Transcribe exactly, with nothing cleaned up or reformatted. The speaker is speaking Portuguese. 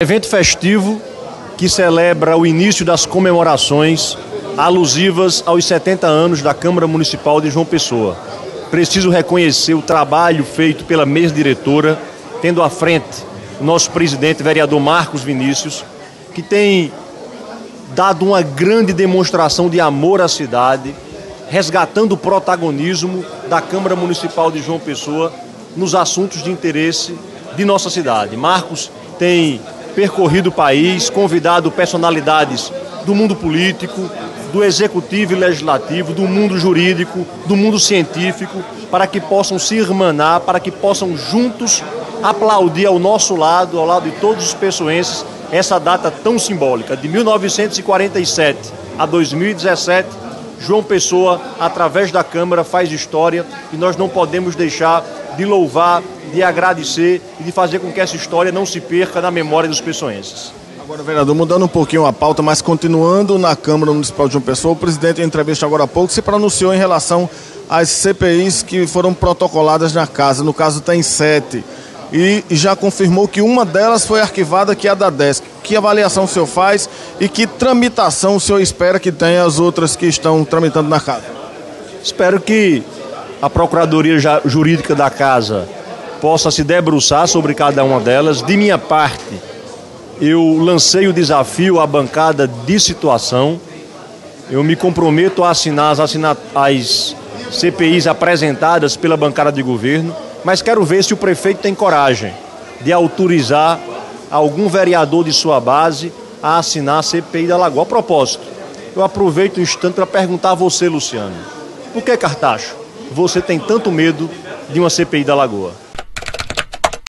Evento festivo que celebra o início das comemorações alusivas aos setenta anos da Câmara Municipal de João Pessoa. Preciso reconhecer o trabalho feito pela mesa diretora, tendo à frente o nosso presidente, vereador Marcos Vinícius, que tem dado uma grande demonstração de amor à cidade, resgatando o protagonismo da Câmara Municipal de João Pessoa nos assuntos de interesse de nossa cidade. Marcos tem percorrido o país, convidado personalidades do mundo político, do executivo e legislativo, do mundo jurídico, do mundo científico, para que possam se irmanar, para que possam juntos aplaudir ao nosso lado, ao lado de todos os pessoenses, essa data tão simbólica. De mil novecentos e quarenta e sete a dois mil e dezessete, João Pessoa, através da Câmara, faz história e nós não podemos deixar de louvar, de agradecer e de fazer com que essa história não se perca na memória dos pessoenses. Agora, vereador, mudando um pouquinho a pauta, mas continuando na Câmara Municipal de João Pessoa, o presidente, em entrevista agora há pouco, se pronunciou em relação às C P Is que foram protocoladas na casa. No caso, tem sete. E já confirmou que uma delas foi arquivada, que é a da Desc. Que avaliação o senhor faz e que tramitação o senhor espera que tenha as outras que estão tramitando na casa? Espero que a Procuradoria Jurídica da Casa possa se debruçar sobre cada uma delas. De minha parte, eu lancei o desafio à bancada de situação. Eu me comprometo a assinar as, assinat... as C P Is apresentadas pela bancada de governo, mas quero ver se o prefeito tem coragem de autorizar algum vereador de sua base a assinar a C P I da Lagoa. A propósito, eu aproveito o instante para perguntar a você, Luciano, por que, Cartacho, você tem tanto medo de uma C P I da Lagoa?